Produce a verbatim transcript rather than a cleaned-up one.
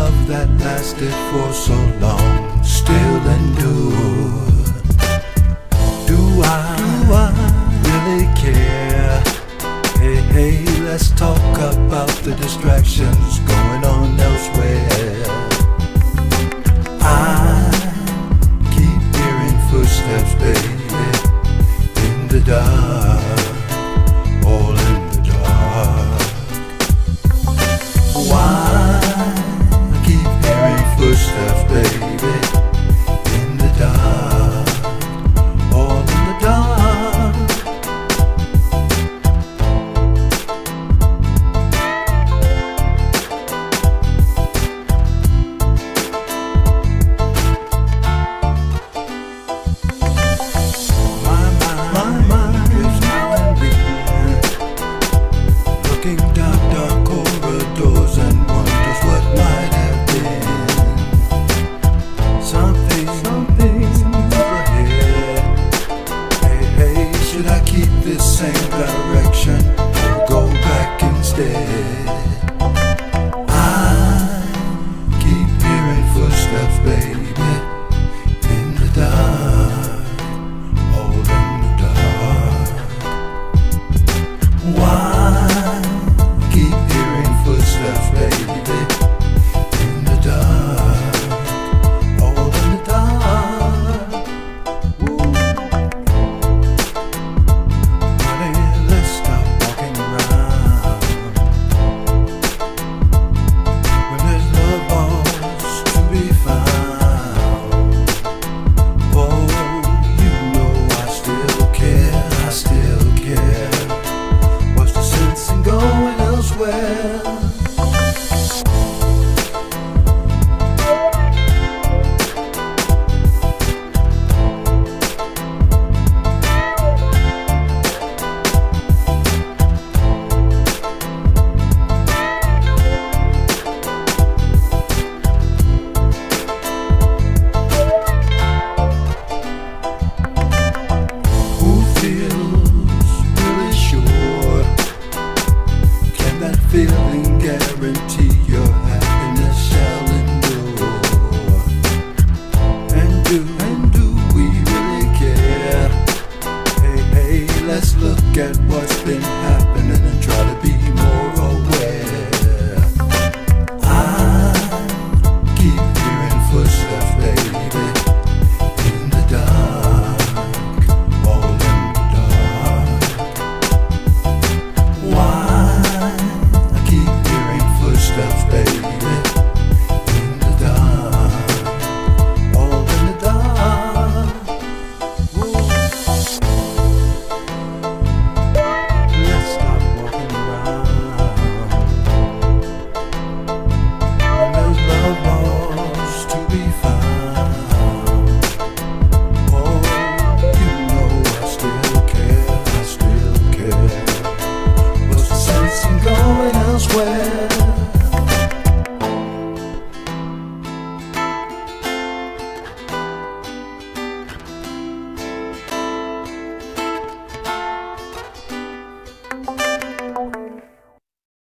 love that lasted for so long still endure? Do I, do I really care? Hey, hey, let's talk about the distractions going on elsewhere. I keep hearing footsteps, baby, in the dark, all in the dark. Why I keep hearing footsteps, baby, in the dark, all in the dark. This same direction, or go back instead? I keep hearing footsteps, baby, in the dark, all in the dark. Why keep hearing footsteps, baby, in the dark, all in the dark? Ooh. Feeling guaranteed